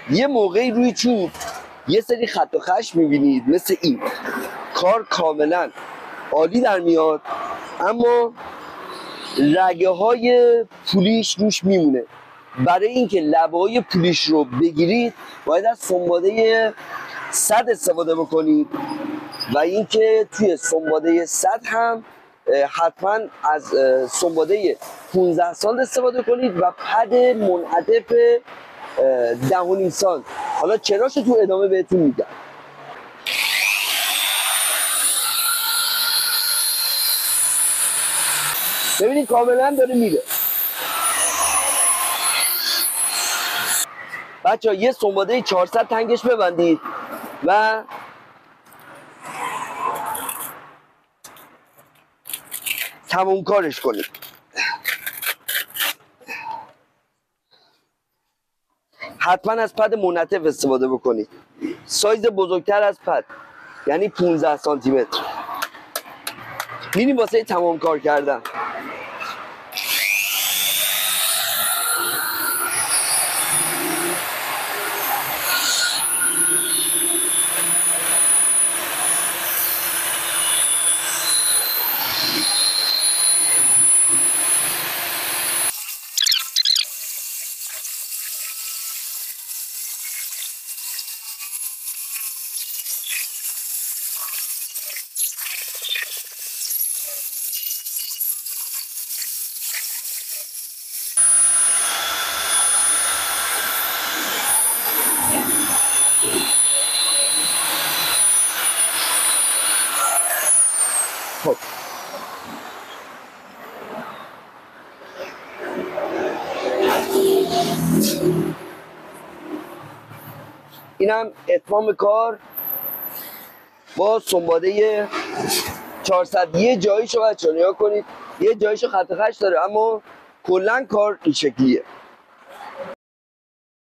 یه موقعی روی چوب یه سری خط و خش میبینید مثل این، کار کاملا عالی در میاد، اما رگه های پولیش روش میمونه. برای اینکه لبه های پولیش رو بگیرید باید از سنباده 100 استفاده بکنید و اینکه توی سنباده 100 هم حتما از سنباده 15 سانت استفاده کنید و پد منعطف 10.5 سانت. حالا چراشو تو ادامه بهتون میگم. ببینید کاملا داره میره. بچه‌ها یه سنباده 400 تنگش ببندید و تموم کارش کنید. حتما از پد منعطف استفاده بکنید، سایز بزرگتر از پد، یعنی 15 سانتی متر. میریم واسه تمام کار کردن. خب اینم اتمام کار با سنباده 400. یه جاییشو بچه‌ها نگاه کنید، یه جاییشو خط خش داره، اما کلا کار این شکلیه.